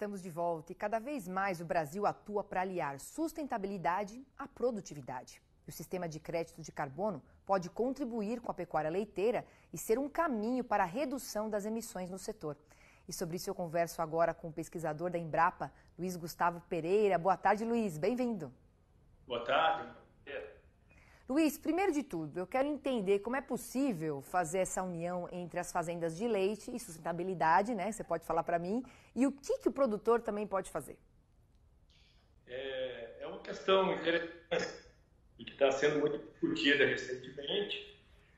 Estamos de volta e cada vez mais o Brasil atua para aliar sustentabilidade à produtividade. E o sistema de crédito de carbono pode contribuir com a pecuária leiteira e ser um caminho para a redução das emissões no setor. E sobre isso eu converso agora com o pesquisador da Embrapa, Luiz Gustavo Pereira. Boa tarde, Luiz. Bem-vindo. Boa tarde. Luiz, primeiro de tudo, eu quero entender como é possível fazer essa união entre as fazendas de leite e sustentabilidade, né? Você pode falar para mim. E o que o produtor também pode fazer? É uma questão interessante e que está sendo muito discutida recentemente.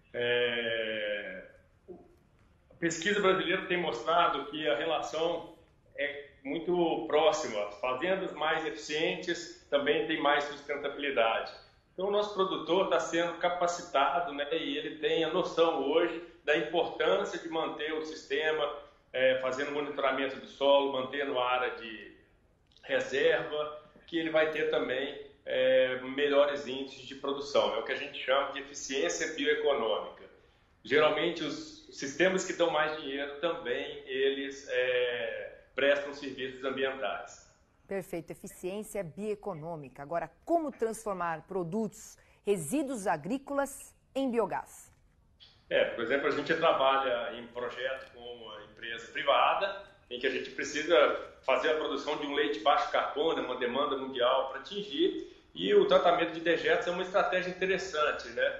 A pesquisa brasileira tem mostrado que a relação é muito próxima. As fazendas mais eficientes também têm mais sustentabilidade. Então, o nosso produtor está sendo capacitado, né, e ele tem a noção hoje da importância de manter o sistema, fazendo monitoramento do solo, mantendo a área de reserva, que ele vai ter também melhores índices de produção. É o que a gente chama de eficiência bioeconômica. Geralmente, os sistemas que dão mais dinheiro também, eles prestam serviços ambientais. Perfeito, eficiência bioeconômica. Agora, como transformar produtos, resíduos agrícolas em biogás? Por exemplo, a gente trabalha em projeto com uma empresa privada, em que a gente precisa fazer a produção de um leite baixo carbono, uma demanda mundial para atingir, e o tratamento de dejetos é uma estratégia interessante, né?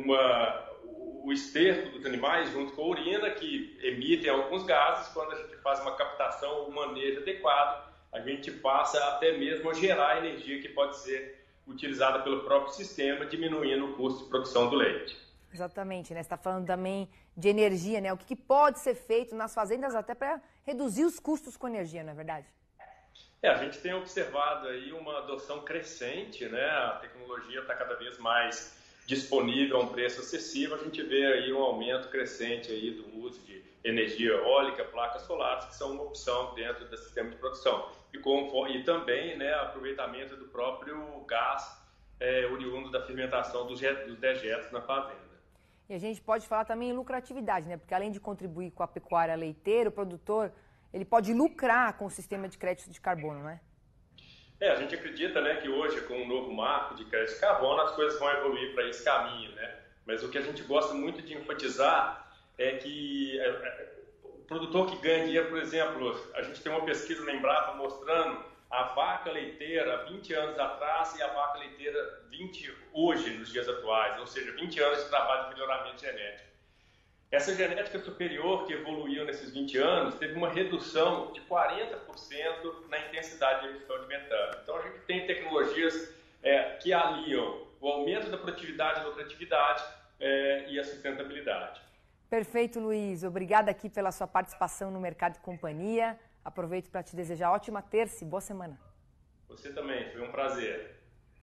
O esterco dos animais junto com a urina, que emitem alguns gases, quando a gente faz uma captação, um manejo adequado, a gente passa até mesmo a gerar energia que pode ser utilizada pelo próprio sistema, diminuindo o custo de produção do leite. Exatamente, né? Você está falando também de energia, né? O que pode ser feito nas fazendas até para reduzir os custos com energia, não é verdade? A gente tem observado aí uma adoção crescente, né? A tecnologia está cada vez mais disponível a um preço acessível. A gente vê aí um aumento crescente aí do uso de energia eólica, placas solares, que são uma opção dentro do sistema de produção. E também, né, aproveitamento do próprio gás oriundo da fermentação dos dejetos na fazenda. E a gente pode falar também em lucratividade, né? Porque além de contribuir com a pecuária leiteira, o produtor ele pode lucrar com o sistema de crédito de carbono, né? A gente acredita, né, que hoje, com o novo marco de crédito de carbono, as coisas vão evoluir para esse caminho, né? Mas o que a gente gosta muito de enfatizar é que o produtor que ganha dinheiro, por exemplo, a gente tem uma pesquisa na Embrapa mostrando a vaca leiteira 20 anos atrás e a vaca leiteira 20 hoje, nos dias atuais, ou seja, 20 anos de trabalho de melhoramento genético. Essa genética superior que evoluiu nesses 20 anos teve uma redução de 40% na intensidade de emissão de metano. Então, a gente tem tecnologias que aliam o aumento da produtividade e lucratividade e a sustentabilidade. Perfeito, Luiz. Obrigada aqui pela sua participação no Mercado e Companhia. Aproveito para te desejar ótima terça e boa semana. Você também, foi um prazer.